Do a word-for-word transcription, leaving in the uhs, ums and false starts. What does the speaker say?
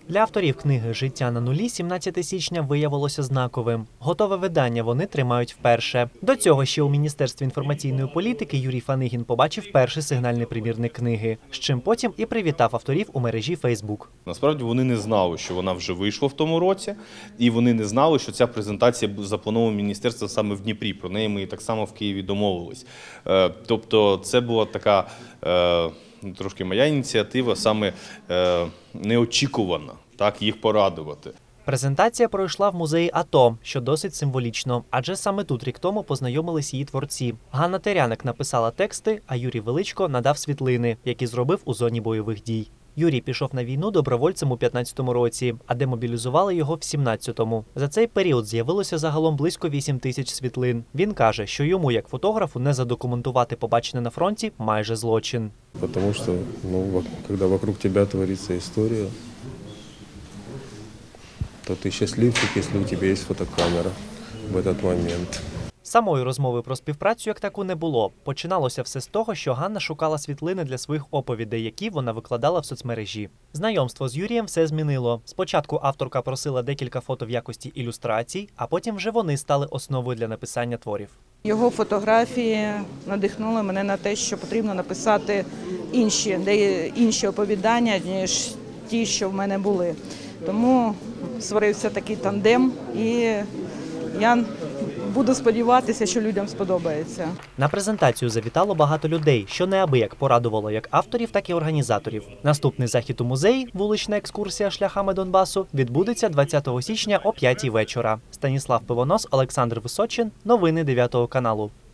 Для авторів книги «Життя на нулі» сімнадцяте січня виявилося знаковим. Готове видання вони тримають вперше. До цього ще у Міністерстві інформаційної політики Юрій Фанигін побачив перший сигнальний примірник книги, з чим потім і привітав авторів у мережі Фейсбук. Насправді вони не знали, що вона вже вийшла в тому році, і вони не знали, що ця презентація запланована міністерством саме в Дніпрі. Про неї ми так само в Києві домовились. Тобто це була така трошки моя ініціатива, саме неочікувана, так, їх порадувати. Презентація пройшла в музеї АТО, що досить символічно, адже саме тут рік тому познайомились її творці. Ганна Теряник написала тексти, а Юрій Величко надав світлини, які зробив у зоні бойових дій. Юрій пішов на війну добровольцем у п'ятнадцятому році, а демобілізували його в сімнадцятому. За цей період з'явилося загалом близько вісім тисяч світлин. Він каже, що йому, як фотографу, не задокументувати побачене на фронті майже злочин. Тому що, ну, коли вокруг тебе твориться історія, то ти щасливчик, якщо у тебе є фотокамера в цей момент. Самої розмови про співпрацю як таку не було. Починалося все з того, що Ганна шукала світлини для своїх оповідей, які вона викладала в соцмережі. Знайомство з Юрієм все змінило. Спочатку авторка просила декілька фото в якості ілюстрацій, а потім вже вони стали основою для написання творів. Його фотографії надихнули мене на те, що потрібно написати інші, де інші оповідання, ніж ті, що в мене були. Тому створився такий тандем, і я буду сподіватися, що людям сподобається. На презентацію завітало багато людей, що неабияк порадувало як авторів, так і організаторів. Наступний захід у музеї, вулична екскурсія шляхами Донбасу, відбудеться двадцятого січня о п'ятій вечора. Станіслав Пивонос, Олександр Височин. Новини дев'ятого каналу.